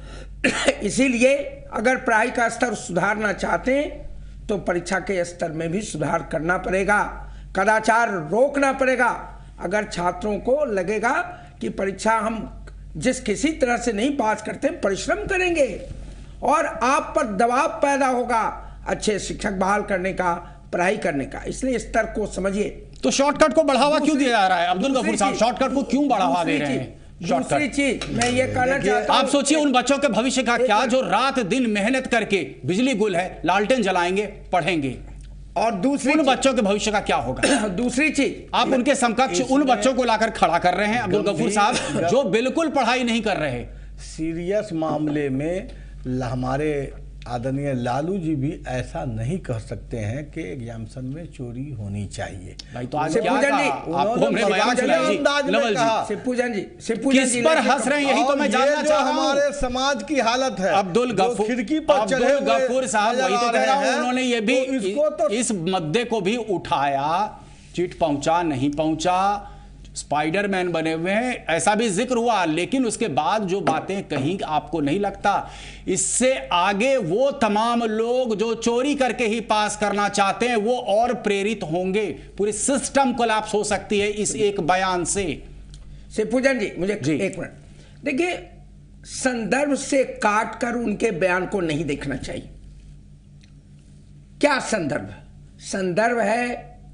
इसीलिए अगर पढ़ाई का स्तर सुधारना चाहते हैं तो परीक्षा के स्तर में भी सुधार करना पड़ेगा, कदाचार रोकना पड़ेगा। अगर छात्रों को लगेगा कि परीक्षा हम जिस किसी तरह से नहीं पास करते, परिश्रम करेंगे और आप पर दबाव पैदा होगा अच्छे शिक्षक बहाल करने का, पढ़ाई करने का। इसलिए स्तर को समझिए। तो शॉर्टकट को बढ़ावा क्यों दिया जा रहा है अब्दुल गफूर साहब? शॉर्टकट को क्यों बढ़ावा दे रहे हैं? दूसरी चीज मैं ये कहना चाहता हूं, आप सोचिए उन बच्चों के भविष्य का क्या जो रात दिन मेहनत करके, बिजली गुल है, लालटेन जलाएंगे, पढ़ेंगे, और दूसरी उन बच्चों के भविष्य का क्या होगा? दूसरी चीज, आप उनके समकक्ष उन बच्चों को लाकर खड़ा कर रहे हैं अब्दुल गफूर साहब, जो बिल्कुल पढ़ाई नहीं कर रहे। सीरियस मामले में हमारे आदरणीय लालू जी भी ऐसा नहीं कह सकते हैं कि एग्जामिनेशन में चोरी होनी चाहिए। भाई तो आज क्या कहा? आपको हमने बयान सुनाया जी, नवल जी, किस पर हंस रहे हैं यही तो मैं जानना चाह रहा हूं। हमारे समाज की हालत है। अब्दुल गफूर, खिड़की पर चढ़े हुए गफूर साहब वही तो कह रहा हूं, उन्होंने ये भी इस मुद्दे को भी उठाया, चिट पहुंचा नहीं पहुंचा, स्पाइडरमैन बने हुए हैं, ऐसा भी जिक्र हुआ। लेकिन उसके बाद जो बातें कहीं, आपको नहीं लगता इससे आगे वो तमाम लोग जो चोरी करके ही पास करना चाहते हैं वो और प्रेरित होंगे? पूरी सिस्टम कोलैप्स हो सकती है इस एक बयान से। शिवपूजन जी, मुझे एक मिनट देखिए, संदर्भ से काट कर उनके बयान को नहीं देखना चाहिए। क्या संदर्भ है? संदर्भ है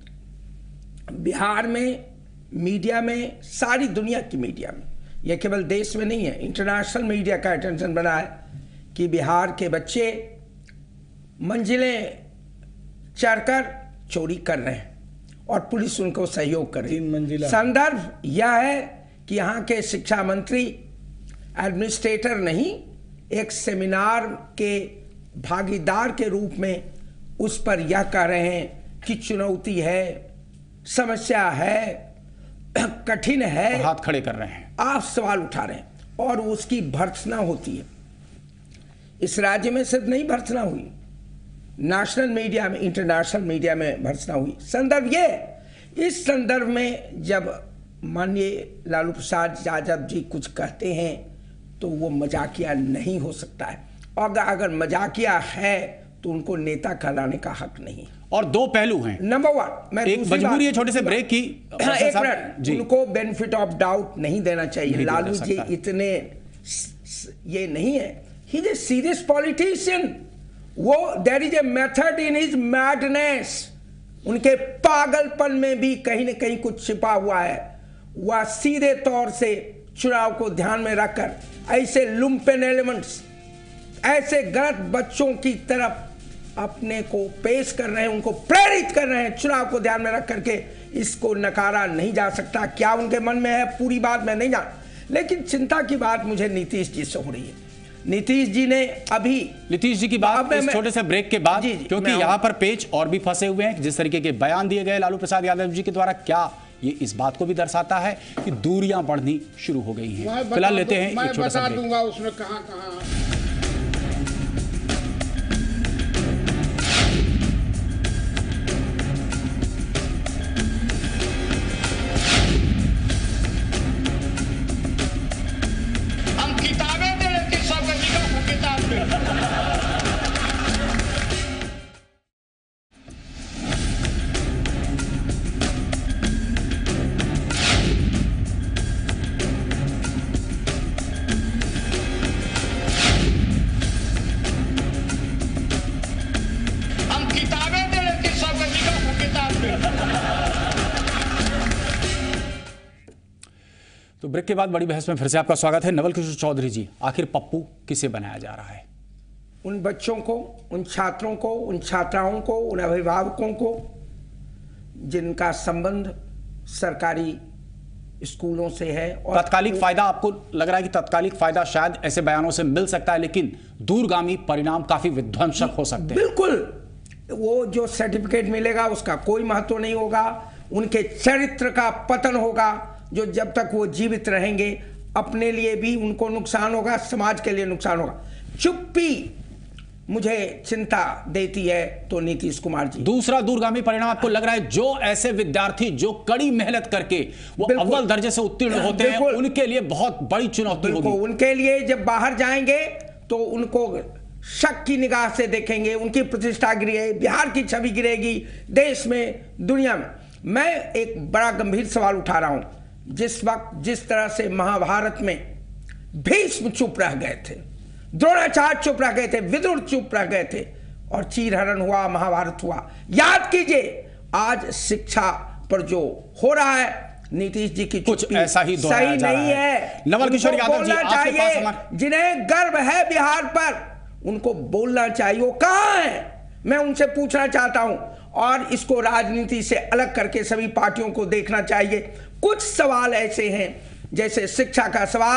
बिहार में मीडिया में, सारी दुनिया की मीडिया में, यह केवल देश में नहीं है, इंटरनेशनल मीडिया का अटेंशन बना है कि बिहार के बच्चे मंजिलें चढ़कर चोरी कर रहे हैं और पुलिस उनको सहयोग कर रही है। 3 मंजिला। संदर्भ यह है कि यहाँ के शिक्षा मंत्री एडमिनिस्ट्रेटर नहीं, एक सेमिनार के भागीदार के रूप में उस पर यह कह रहे हैं कि चुनौती है, समस्या है, कठिन है, हाथ खड़े कर रहे हैं, आप सवाल उठा रहे हैं और उसकी भर्त्सना होती है। इस राज्य में सिर्फ नहीं भर्त्सना हुई, नेशनल मीडिया में, इंटरनेशनल मीडिया में भर्त्सना हुई। संदर्भ ये, इस संदर्भ में जब माननीय लालू प्रसाद यादव जी कुछ कहते हैं तो वो मजाकिया नहीं हो सकता है, और अगर मजाकिया है तो उनको नेता कहलाने का हक नहीं। और 2 पहलू हैं। नंबर 1, मैं एक मजबूरी है छोटे से ब्रेक की, एक मिनट, उनको बेनिफिट ऑफ डाउट नहीं देना चाहिए। लालू जी इतने ये नहीं है, he is a serious politician, वो there is a method in his madness, उनके पागलपन में भी कहीं न कहीं कुछ छिपा हुआ है। वह सीधे तौर से चुनाव को ध्यान में रखकर ऐसे लुम्पेन एलिमेंट्स, ऐसे गलत बच्चों की तरफ अपने को पेश कर रहे हैं, उनको प्रेरित कर रहे हैं चुनाव को ध्यान में रख करके। इसको नकारा नहीं जा सकता। क्या उनके मन में है पूरी बात मैं नहीं जान, लेकिन चिंता की बात मुझे नीतीश जी से हो रही है। नीतीश जी ने अभी, नीतीश जी की बात इस छोटे से ब्रेक के बाद, क्योंकि यहाँ पर पेच और भी फंसे हुए हैं। जिस तरीके के बयान दिए गए लालू प्रसाद यादव जी के द्वारा, क्या ये इस बात को भी दर्शाता है कि दूरियां बढ़नी शुरू हो गई हैं? फिलहाल लेते हैं एक छोटा सा ब्रेक। दूंगा उसमें कहां तो ब्रेक के बाद बड़ी बहस में फिर से आपका स्वागत है। नवल किशोर चौधरी जी, आखिर पप्पू किसे बनाया जा रहा है? उन बच्चों को, उन छात्रों को, उन छात्राओं को, उन अभिभावकों को जिनका संबंध सरकारी स्कूलों से है। और तात्कालिक फायदा, आपको लग रहा है कि तात्कालिक फायदा शायद ऐसे बयानों से मिल सकता है, लेकिन दूरगामी परिणाम काफी विध्वंसक हो सकते हैं। बिल्कुल, वो जो सर्टिफिकेट मिलेगा उसका कोई महत्व नहीं होगा, उनके चरित्र का पतन होगा। जो जब तक वो जीवित रहेंगे अपने लिए भी उनको नुकसान होगा, समाज के लिए नुकसान होगा। चुप्पी मुझे चिंता देती है तो नीतीश कुमार जी। दूसरा दूरगामी परिणाम आपको लग रहा है, जो ऐसे विद्यार्थी जो कड़ी मेहनत करके वो अव्वल दर्जे से उत्तीर्ण होते हैं, उनके लिए बहुत बड़ी चुनौती होगी। उनके लिए जब बाहर जाएंगे तो उनको शक की निगाह से देखेंगे, उनकी प्रतिष्ठा गिरेगी, बिहार की छवि गिरेगी, देश में, दुनिया में। मैं एक बड़ा गंभीर सवाल उठा रहा हूं। जिस वक्त जिस तरह से महाभारत में भीष्म चुप रह गए थे, द्रोणाचार्य चुप रह गए थे, विदुर चुप रह गए थे और चीरहरण हुआ, महाभारत हुआ। याद कीजिए आज शिक्षा पर जो हो रहा है, नीतीश जी की कुछ ऐसा ही सही नहीं है। नवल किशोर यादव जी, आपके पास जिन्हें गर्व है बिहार पर, उनको बोलना चाहिए। वो कहां है, मैं उनसे पूछना चाहता हूं। और इसको राजनीति से अलग करके सभी पार्टियों को देखना चाहिए। कुछ सवाल ऐसे हैं, जैसे शिक्षा का सवाल,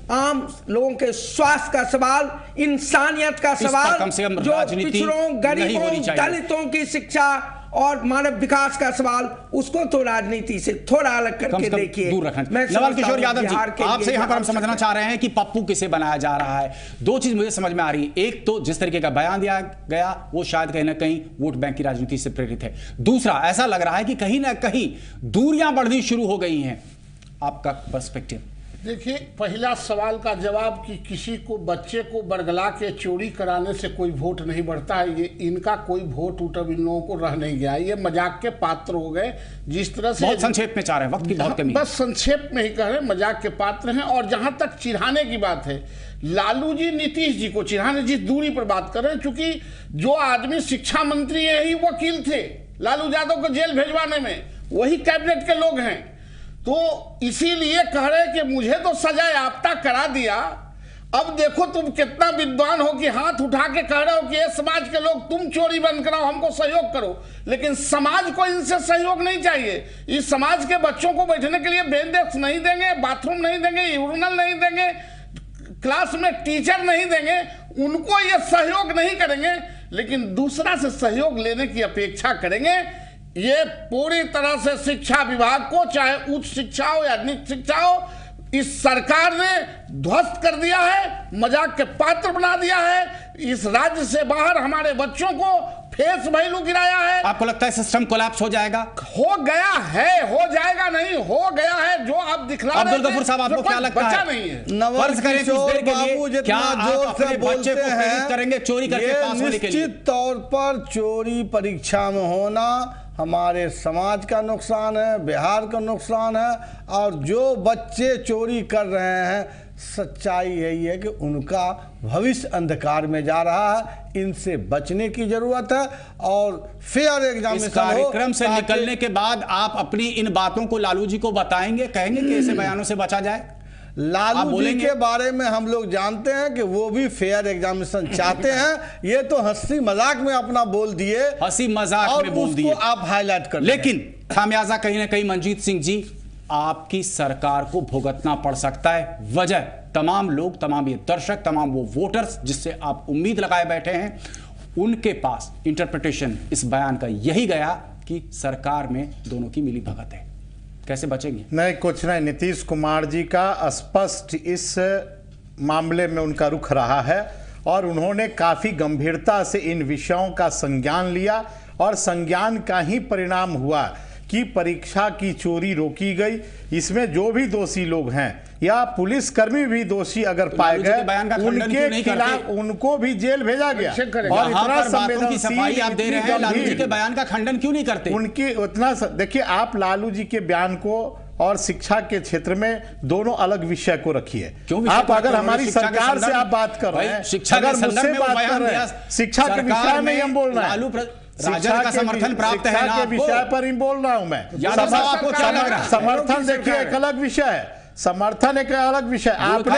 आम लोगों के स्वास्थ्य का सवाल, इंसानियत का सवाल, कम से कम जो राजनीति पिछड़ों, गरीबों, दलितों की शिक्षा और मानव विकास का सवाल, उसको तो राजनीति से थोड़ा अलग करके देखिए। दूर रखना। नवल किशोर यादव जी, आपसे यहां पर हम समझना चाह रहे हैं कि पप्पू किसे बनाया जा रहा है। दो चीज मुझे समझ में आ रही है, एक तो जिस तरीके का बयान दिया गया वो शायद कहीं ना कहीं वोट बैंक की राजनीति से प्रेरित है। दूसरा, ऐसा लग रहा है कि कहीं ना कहीं दूरियां बढ़नी शुरू हो गई हैं। आपका पर्सपेक्टिव? देखिए, पहला सवाल का जवाब कि किसी को, बच्चे को बरगला के चोरी कराने से कोई वोट नहीं बढ़ता है, ये इनका कोई वोट उठब इन लोगों को रह नहीं गया। ये मजाक के पात्र हो गए। जिस तरह से बहुत संक्षेप में चाह रहे हैं, वक्त की बहुत कमी, बस संक्षेप में ही कह रहे हैं, मजाक के पात्र हैं। और जहां तक चिढ़ाने की बात है, लालू जी नीतीश जी को चिढ़ाने जिस दूरी पर बात कर रहे हैं, चूंकि जो आदमी शिक्षा मंत्री है ही वकील थे लालू यादव को जेल भेजवाने में, वही कैबिनेट के लोग हैं, तो इसीलिए कह रहे कि मुझे तो सजा याफ्ता करा दिया, अब देखो तुम कितना विद्वान हो कि हाथ उठा के कह रहे हो कि ये समाज के लोग तुम चोरी बंद कराओ, हमको सहयोग करो। लेकिन समाज को इनसे सहयोग नहीं चाहिए। इस समाज के बच्चों को बैठने के लिए बेंच डेस्क नहीं देंगे, बाथरूम नहीं देंगे, यूरिनल नहीं देंगे, क्लास में टीचर नहीं देंगे, उनको ये सहयोग नहीं करेंगे, लेकिन दूसरा से सहयोग लेने की अपेक्षा करेंगे। ये पूरी तरह से शिक्षा विभाग को, चाहे उच्च शिक्षा हो या निजी शिक्षा हो, इस सरकार ने ध्वस्त कर दिया है, मजाक के पात्र बना दिया है। इस राज्य से बाहर हमारे बच्चों को फेस वैल्यू गिराया है। आपको लगता है सिस्टम कोलैप्स हो जाएगा? हो गया है, हो जाएगा नहीं, हो गया है। जो आप दिखला रहे थे, अब्दुल गफूर साहब, आपको क्या लगता है? नहीं है। फर्ज करें कुछ देर के लिए, क्या आप अपने बच्चे को प्रेरित करेंगे चोरी करके पास होने के लिए? निश्चित तौर पर चोरी परीक्षा में होना हमारे समाज का नुकसान है, बिहार का नुकसान है। और जो बच्चे चोरी कर रहे हैं, सच्चाई यही है कि उनका भविष्य अंधकार में जा रहा है। इनसे बचने की जरूरत है और फेयर एग्जामिनेशन इस कार्यक्रम से निकलने के बाद आप अपनी इन बातों को लालू जी को बताएंगे, कहेंगे कि ऐसे बयानों से बचा जाए? लालू जी के बारे में हम लोग जानते हैं कि वो भी फेयर एग्जामिनेशन चाहते हैं। ये तो हंसी मजाक में अपना बोल दिए, हंसी मजाक में बोल दिए, आप हाईलाइट कर। लेकिन खामियाजा कहीं ना कहीं मंजीत सिंह जी आपकी सरकार को भुगतना पड़ सकता है। वजह तमाम लोग, तमाम ये दर्शक, तमाम वो वोटर्स जिससे आप उम्मीद लगाए बैठे हैं, उनके पास इंटरप्रिटेशन इस बयान का यही गया कि सरकार में दोनों की मिली भगत है। कैसे बचेंगे? नहीं, कुछ नहीं। नीतीश कुमार जी का स्पष्ट इस मामले में उनका रुख रहा है और उन्होंने काफ़ी गंभीरता से इन विषयों का संज्ञान लिया और संज्ञान का ही परिणाम हुआ कि परीक्षा की चोरी रोकी गई। इसमें जो भी दोषी लोग हैं या पुलिसकर्मी भी दोषी अगर पाए गए, उनके खिलाफ उनको भी जेल भेजा गया। और इतना संवेदनशील आप दे रहे हैं, लालू जी के बयान का खंडन क्यों नहीं करते? उनकी उतना देखिए, आप लालू जी के बयान को और शिक्षा के क्षेत्र में दोनों अलग विषय को रखिए। आप अगर हमारी सरकार से आप बात कर रहे हैं, अगर मुझसे बात कर रहे हैं, शिक्षा के विषय में हम बोल रहे हैं, शिक्षा का समर्थन प्राप्त है ना, के विषय पर ही बोल रहा हूं मैं। समर्थन देखिए एक अलग विषय है, समर्थन एक अलग विषय। आपने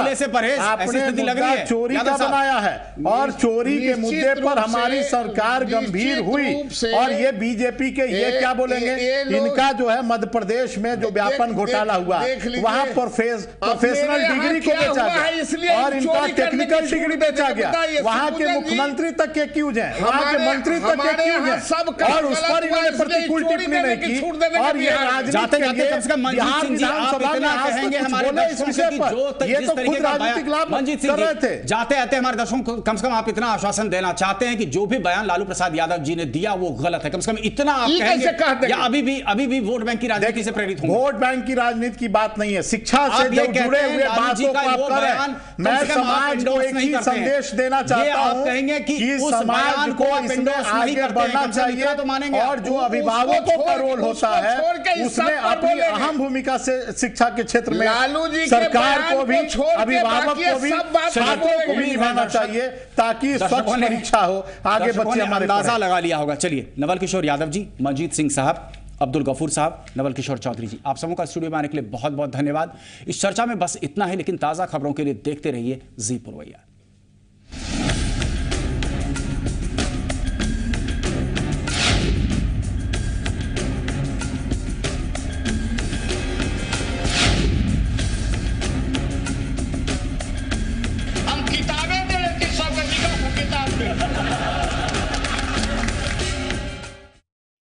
मुद्दा चोरी का बनाया है और चोरी के मुद्दे पर हमारी सरकार गंभीर हुई। और ये बीजेपी के ये क्या बोलेंगे, इनका जो है मध्य प्रदेश में जो व्यापन घोटाला हुआ, वहां प्रोफेशनल डिग्री को बेचा गया और इनका टेक्निकल डिग्री बेचा गया। वहां के मुख्यमंत्री तक के एक्यूज हैं, वहां के मंत्री तक के एक्यूज हैं और उस पर इन्होंने प्रतिकूल टिप्पणी नहीं की। और ये राजनीति बिहार विधानसभा में कहेंगे हमारे दर्शकों की जो ये तो खुद राजनीतिक लाभ मंजीत सिंह जी, जाते आते हमारे दर्शकों को कम से कम आप इतना आश्वासन देना चाहते हैं कि जो भी बयान लालू प्रसाद यादव जी ने दिया वो गलत है, कम से कम इतना आप कहेंगे, या अभी भी वोट बैंक की राजनीति से प्रेरित होंगे? वोट बैंक की राजनीति की बात नहीं है, शिक्षा से जुड़े हुए बातों को आप कर रहे हैं। मैं समाज को एक ही संदेश देना चाहता हूं कि समाज को इसमें आगे बढ़ना चाहिए और जो अभिभावकों का रोल होता है उसमें अपनी अहम भूमिका से शिक्षा के क्षेत्र में सरकार को भी, अभिभावक को भी, छात्रों को भी निभाना चाहिए ताकि स्वच्छ परीक्षा हो, आगे बच्चे हमारे अंदाजा लगा लिया होगा। चलिए, नवल किशोर यादव जी, मंजीत सिंह साहब, अब्दुल गफूर साहब, नवल किशोर चौधरी जी, आप सबों का स्टूडियो में आने के लिए बहुत बहुत धन्यवाद। इस चर्चा में बस इतना ही, लेकिन ताज़ा खबरों के लिए देखते रहिए जी पुरवैया।